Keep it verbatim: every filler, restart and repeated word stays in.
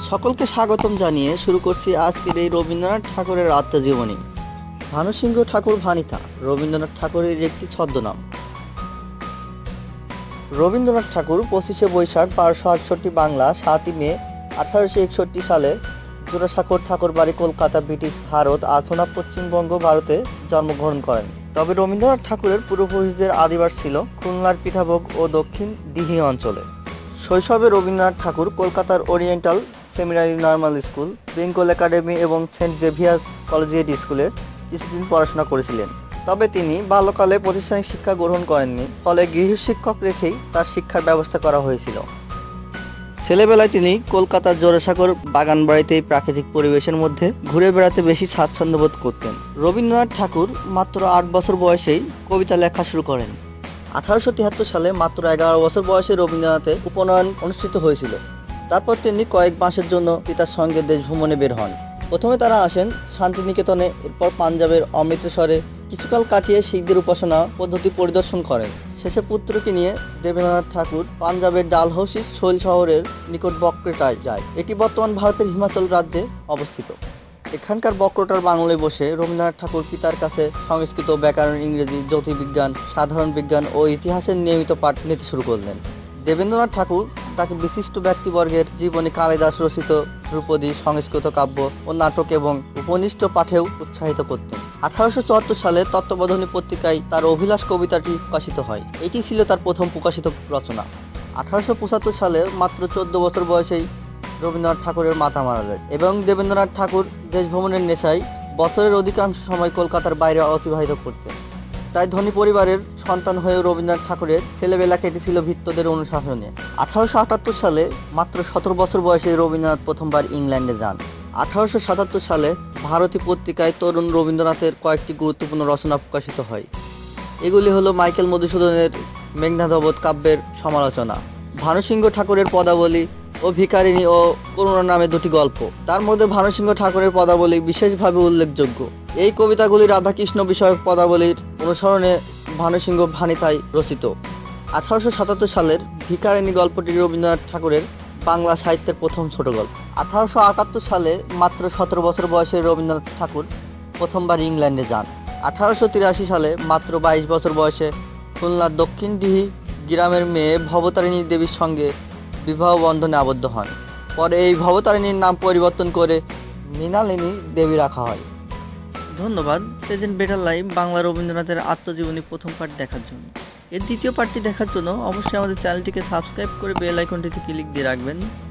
সকলকে স্বাগতম জানিয়ে শুরু করছি আজকের এই রবীন্দ্রনাথ ঠাকুরের আত্মজীবনী। ভানুসিংহ ঠাকুর ভানিতা রবীন্দ্রনাথ ঠাকুরের একটি ছদ্মনাম। রবীন্দ্রনাথ ঠাকুর পঁচিশে বৈশাখ বারোশো আটষট্টি বাংলা সাতই মে আঠারোশো একষট্টি সালে জোড়াসাঁকোর ঠাকুরবাড়ি, কলকাতা, ব্রিটিশ ভারত, আধুনা পশ্চিমবঙ্গ, ভারতে জন্মগ্রহণ করেন। তবে রবীন্দ্রনাথ ঠাকুরের পূর্বপুরুষদের আদিবাস ছিল খুলনার পিঠাভোগ ও দক্ষিণ দিঘি অঞ্চলে। শৈশবে রবীন্দ্রনাথ ঠাকুর কলকাতার oriental seminary normal school, Bengal academy এবং সেন্ট জেভিয়ার্স কলেজিয়েট স্কুলে কিছুদিন পড়াশোনা করেছিলেন। তবে তিনি বাল্যকালে প্রাতিষ্ঠানিক শিক্ষা গ্রহণ করেননি, ফলে গৃহশিক্ষক রেখেই তার শিক্ষার ব্যবস্থা করা হয়েছিল। ছেলেবেলায় তিনি কলকাতার জোড়াসাঁকোর বাগানবাড়িতেই প্রাকৃতিক পরিবেশের মধ্যে ঘুরে বেড়াতে বেশি স্বাচ্ছন্দ্য বোধ করতেন। রবীন্দ্রনাথ ঠাকুর মাত্র আট বছর বয়সেই কবিতা লেখা শুরু করেন। আঠারোশো তিয়াত্তর সালে মাত্র এগারো বছর বয়সে রবীন্দ্রনাথের উপনয়ন অনুষ্ঠিত হয়েছিল। তারপর তিনি কয়েক মাসের জন্য পিতার সঙ্গে দেশ ভ্রমণে বের হন। প্রথমে তারা আসেন শান্তিনিকেতনে, এরপর পাঞ্জাবের অমৃতসরে কিছুকাল কাটিয়ে শিখদের উপাসনা পদ্ধতি পরিদর্শন করেন। শেষে পুত্রকে নিয়ে দেবেন্দ্রনাথ ঠাকুর পাঞ্জাবের ডালহৌসি শৈল শহরের নিকট বক্রেটায় যায়। এটি বর্তমান ভারতের হিমাচল রাজ্যে অবস্থিত। এখানকার বক্রটার বাংলায় বসে রবীন্দ্রনাথ ঠাকুর পিতার কাছে সংস্কৃত, ব্যাকরণ, ইংরেজি, জ্যোতির্বিজ্ঞান, সাধারণ বিজ্ঞান ও ইতিহাসের নিয়মিত পাঠ নিতে শুরু করলেন। দেবেন্দ্রনাথ ঠাকুর তাকে বিশিষ্ট ব্যক্তিবর্গের জীবনী, কালিদাস রচিত ধ্রুপদী, সংস্কৃত কাব্য ও নাটক এবং উপনিষ্ঠ পাঠেও উৎসাহিত করতেন। আঠারোশো চুয়াত্তর সালে তত্ত্ববোধিনী পত্রিকায় তার অভিলাষ কবিতাটি প্রকাশিত হয়। এটি ছিল তার প্রথম প্রকাশিত রচনা। আঠারোশো পঁচাত্তর সালে মাত্র চোদ্দ বছর বয়সেই রবীন্দ্রনাথ ঠাকুরের মাতা মারা যায় এবং দেবেন্দ্রনাথ ঠাকুর দেশ ভ্রমণের নেশায় বছরের অধিকাংশ সময় কলকাতার বাইরে অতিবাহিত করতেন। তাই ধনী পরিবারের সন্তান হয়েও রবীন্দ্রনাথ ঠাকুরের ছেলেবেলা কেটেছিল ভৃত্যদের অনুশাসনে। আঠারোশো আটাত্তর সালে মাত্র সতেরো বছর বয়সে রবীন্দ্রনাথ প্রথমবার ইংল্যান্ডে যান। আঠারোশো সাতাত্তর সালে ভারতী পত্রিকায় তরুণ রবীন্দ্রনাথের কয়েকটি গুরুত্বপূর্ণ রচনা প্রকাশিত হয়। এগুলি হলো মাইকেল মধুসূদনের মেঘনাদবধ কাব্যের সমালোচনা, ভানুসিংহ ঠাকুরের পদাবলী ও ভিখারিণী ও করুণা নামে দুটি গল্প। তার মধ্যে ভানুসিংহ ঠাকুরের পদাবলী বিশেষভাবে উল্লেখযোগ্য। এই কবিতাগুলি রাধাকৃষ্ণ বিষয়ক পদাবলীর অনুসরণে ভানুসিংহ ভানিতায় রচিত। আঠারোশো সাতাত্তর সালের ভিখারিণী গল্পটি রবীন্দ্রনাথ ঠাকুরের বাংলা সাহিত্যের প্রথম ছোট গল্প। আঠারোশো আটাত্তর সালে মাত্র সতেরো বছর বয়সে রবীন্দ্রনাথ ঠাকুর প্রথমবার ইংল্যান্ডে যান। আঠারোশো তিরাশি সালে মাত্র বাইশ বছর বয়সে খুলনার দক্ষিণ দিঘি গ্রামের মেয়ে ভবতারিণী দেবীর সঙ্গে বিবাহ বন্ধনে আবদ্ধ হন। পরে এই ভবতারিণীর নাম পরিবর্তন করে মৃণালিনী দেবী রাখা হয়। ধন্যবাদ প্রেজেন্ট বেটার লাইফ বাংলা রবীন্দ্রনাথের আত্মজীবনী প্রথম পার্ট দেখার জন্য। এর দ্বিতীয় পার্টটি দেখার জন্য অবশ্যই আমাদের চ্যানেলটিকে সাবস্ক্রাইব করে বেল আইকনটিতে ক্লিক দিয়ে রাখবেন।